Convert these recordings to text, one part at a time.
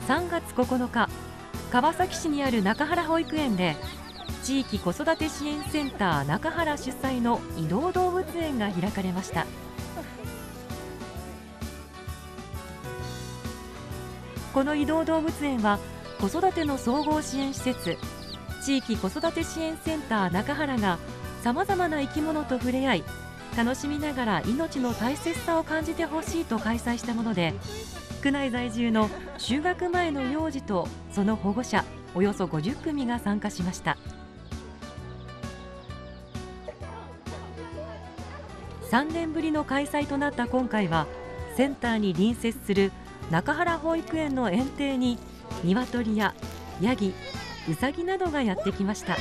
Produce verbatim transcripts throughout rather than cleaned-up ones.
さんがつここのか、川崎市にある中原保育園で地域子育て支援センター中原主催の移動動物園が開かれました。この移動動物園は子育ての総合支援施設、地域子育て支援センター中原がさまざまな生き物と触れ合い、楽しみながら命の大切さを感じてほしいと開催したもので、区内在住の就学前の幼児とその保護者およそごじゅっくみが参加しました。さんねんぶりの開催となった今回は、センターに隣接する中原保育園の園庭に鶏やヤギ、ウサギなどがやってきました。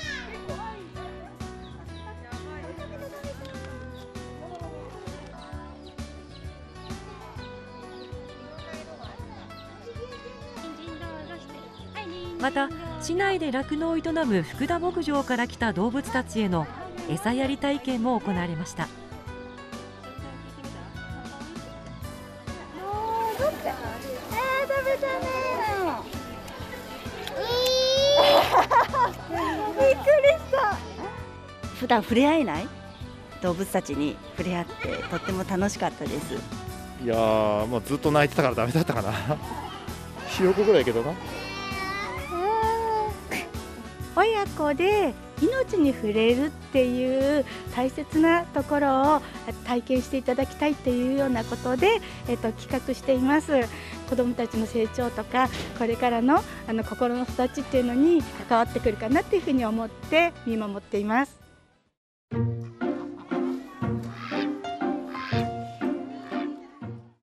また、市内で酪農を営む福田牧場から来た動物たちへの餌やり体験も行われました。 普段触れ合えない動物たちに触れ合ってとっても楽しかったです。 いやー、もうずっと泣いてたからダメだったかなひよこぐらいやけどな。 親子で命に触れるっていう大切なところを体験していただきたいっていうようなことで、えっと、企画しています。子どもたちの成長とかこれからの、あの心の育ちっていうのに関わってくるかなっていうふうに思って見守っています。